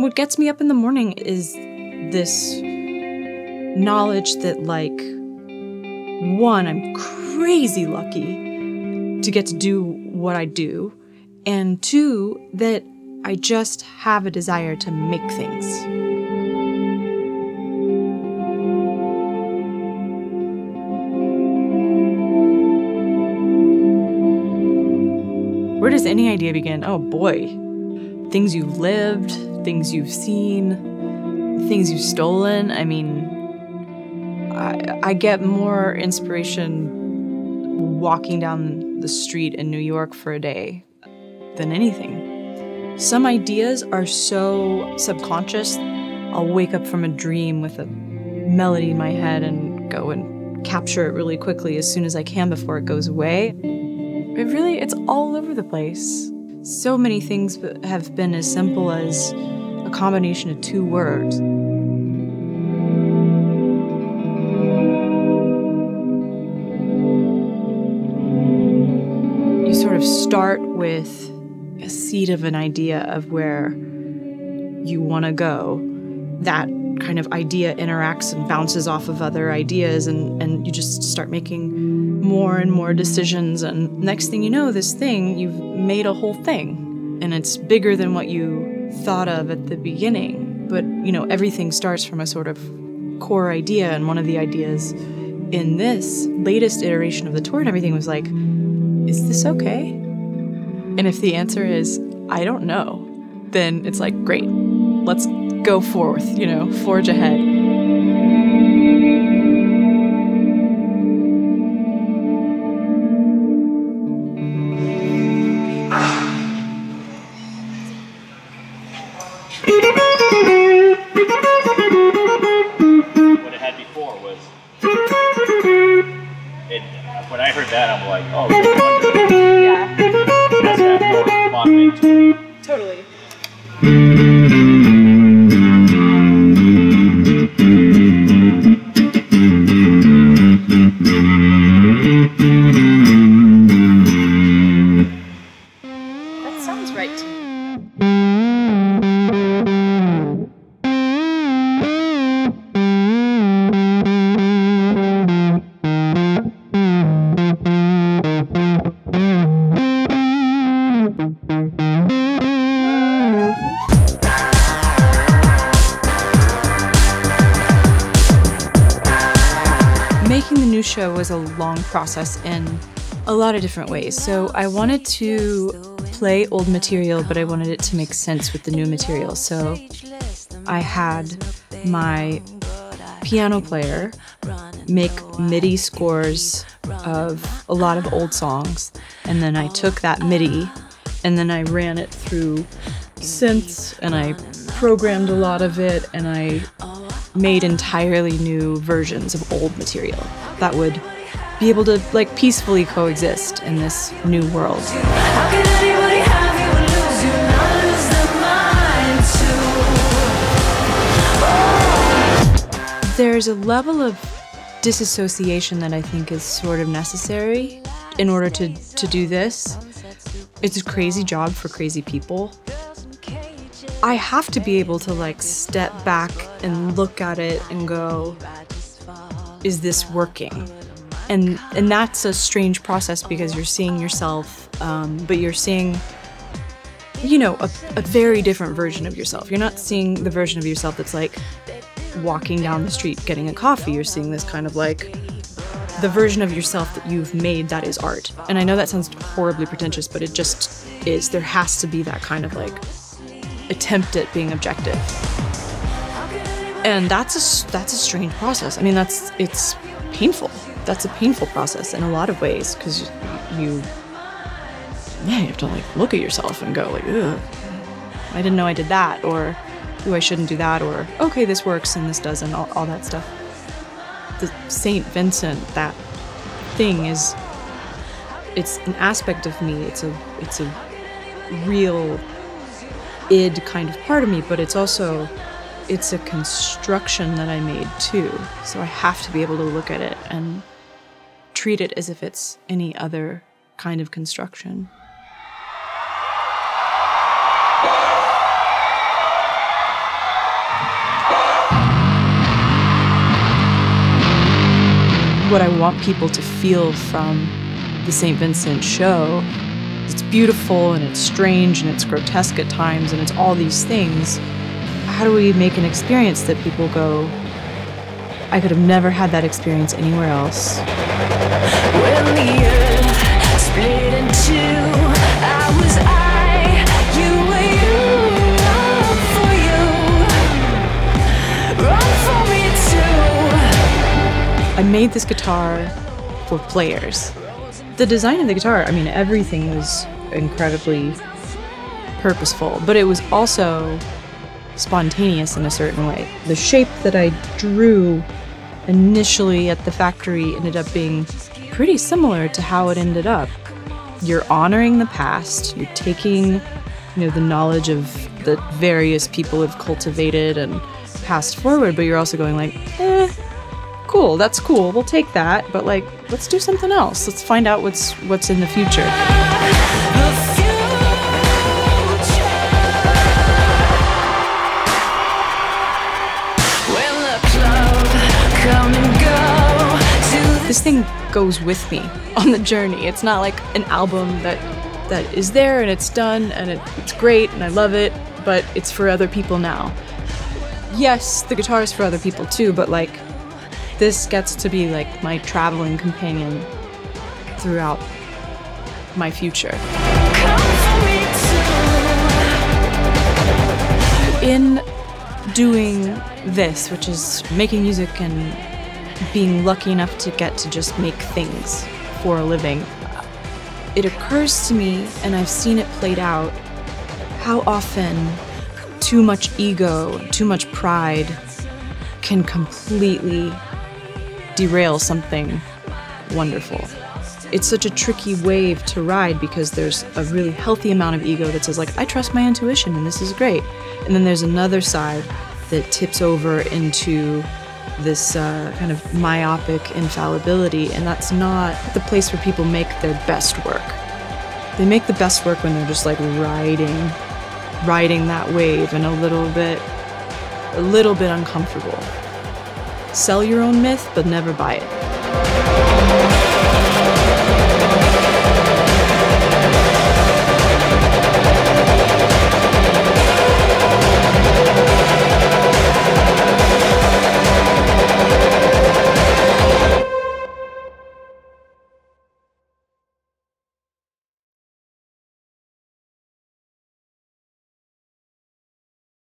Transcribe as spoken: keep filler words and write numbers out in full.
What gets me up in the morning is this knowledge that, like, one, I'm crazy lucky to get to do what I do, and two, that I just have a desire to make things. Where does any idea begin? Oh boy. Things you've lived, things you've seen, things you've stolen. I mean, I, I get more inspiration walking down the street in New York for a day than anything. Some ideas are so subconscious, I'll wake up from a dream with a melody in my head and go and capture it really quickly as soon as I can before it goes away. It really, it's all over the place. So many things have been as simple as a combination of two words. You sort of start with a seed of an idea of where you want to go. That kind of idea interacts and bounces off of other ideas, and, and you just start making more and more decisions, and next thing you know, this thing, you've made a whole thing. And it's bigger than what you thought of at the beginning. But, you know, everything starts from a sort of core idea, and one of the ideas in this latest iteration of the tour and everything was like, is this okay? And if the answer is, I don't know, then it's like, great, let's go forth, you know, forge ahead. What it had before was, it, when I heard that, I'm like, oh, no wonder. Yeah. That's that more modern to it. Totally. That sounds right to me. Making the new show was a long process in a lot of different ways. So I wanted to play old material, but I wanted it to make sense with the new material. So I had my piano player make MIDI scores of a lot of old songs, and then I took that MIDI and then I ran it through synths, and I programmed a lot of it, and I made entirely new versions of old material that would be able to, like, peacefully coexist in this new world. How can anybody have you and lose you, not lose their mind too? There's a level of disassociation that I think is sort of necessary in order to, to do this. It's a crazy job for crazy people. I have to be able to, like, step back and look at it and go, is this working? And and that's a strange process because you're seeing yourself, um, but you're seeing, you know, a, a very different version of yourself. You're not seeing the version of yourself that's like walking down the street getting a coffee. You're seeing this kind of like the version of yourself that you've made that is art. And I know that sounds horribly pretentious, but it just is. There has to be that kind of like attempt at being objective. And that's a, that's a strange process. I mean, that's, it's painful. That's a painful process in a lot of ways, because you, yeah, you have to like look at yourself and go like, ugh, I didn't know I did that, or, ooh, I shouldn't do that, or, okay, this works and this doesn't, all, all that stuff. The Saint Vincent, that thing is, it's an aspect of me. It's a, it's a real id kind of part of me, but it's also, it's a construction that I made too. So I have to be able to look at it and treat it as if it's any other kind of construction. what I want people to feel from the Saint Vincent show. It's beautiful and it's strange and it's grotesque at times and it's all these things. How do we make an experience that people go, I could have never had that experience anywhere else? When the earth split in two, I was I, you were you, run for you, run for me too. I made this guitar for players. The design of the guitar, I mean, everything was incredibly purposeful, but it was also spontaneous in a certain way. The shape that I drew initially at the factory ended up being pretty similar to how it ended up. You're honoring the past, you're taking, you know, the knowledge of that various people have cultivated and passed forward, but you're also going like, eh, cool, that's cool, we'll take that, but like, let's do something else. Let's find out what's what's in the future. This thing goes with me on the journey. It's not like an album that that is there and it's done and it, it's great and I love it, but it's for other people now. Yes, the guitar is for other people too, but like this gets to be like my traveling companion throughout my future. In doing this, which is making music and being lucky enough to get to just make things for a living, it occurs to me, and I've seen it played out, how often too much ego, too much pride can completely derail something wonderful. It's such a tricky wave to ride because there's a really healthy amount of ego that says like, I trust my intuition and this is great. And then there's another side that tips over into this uh, kind of myopic infallibility, and that's not the place where people make their best work. They make the best work when they're just like riding, riding that wave and a little bit, a little bit uncomfortable. Sell your own myth, but never buy it.